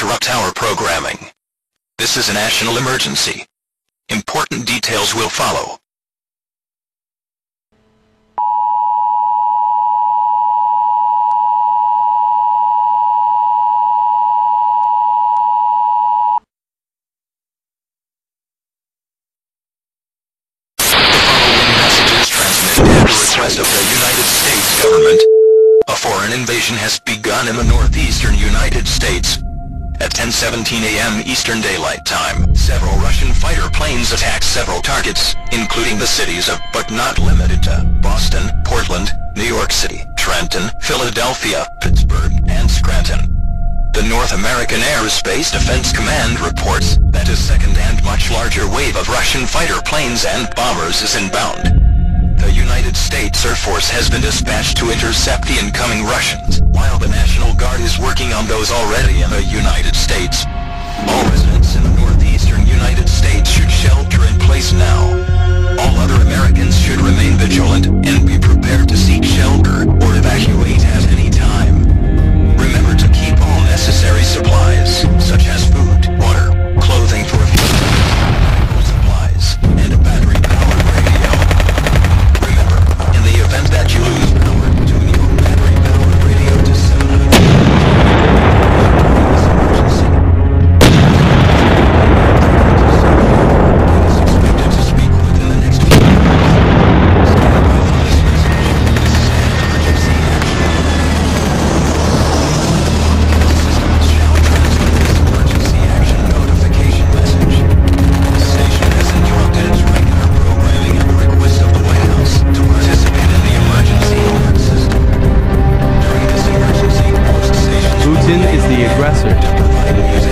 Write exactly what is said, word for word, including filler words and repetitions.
interrupt our programming. This is a national emergency. Important details will follow. Request of the United States government. A foreign invasion has begun in the northeastern United States. At ten seventeen a m Eastern Daylight Time, several Russian fighter planes attacked several targets, including the cities of, but not limited to, Boston, Portland, New York City, Trenton, Philadelphia, Pittsburgh, and Scranton. The North American Aerospace Defense Command reports that a second and much larger wave of Russian fighter planes and bombers is inbound. The United States Air Force has been dispatched to intercept the incoming Russians, while the National Guard is working on those already in the United States. All residents in the northeastern United States should shelter in place now. All other Americans should remain vigilant and be prepared to seek shelter or evacuate at any time. Remember to keep all necessary supplies, such as food, water, clothing for a few medical supplies, and a battery-powered radio. In the event that you lose power, tune your battery-powered radio to seven hundred. Is expected to speak within the next few minutes. Stand by for this message. This is an emergency action. Systems shall transmit this emergency action notification message. The station has interrupted its regular programming at the request of the White House to participate in the emergency alert system. During this emergency, most stations Putin is the aggressor. to provide news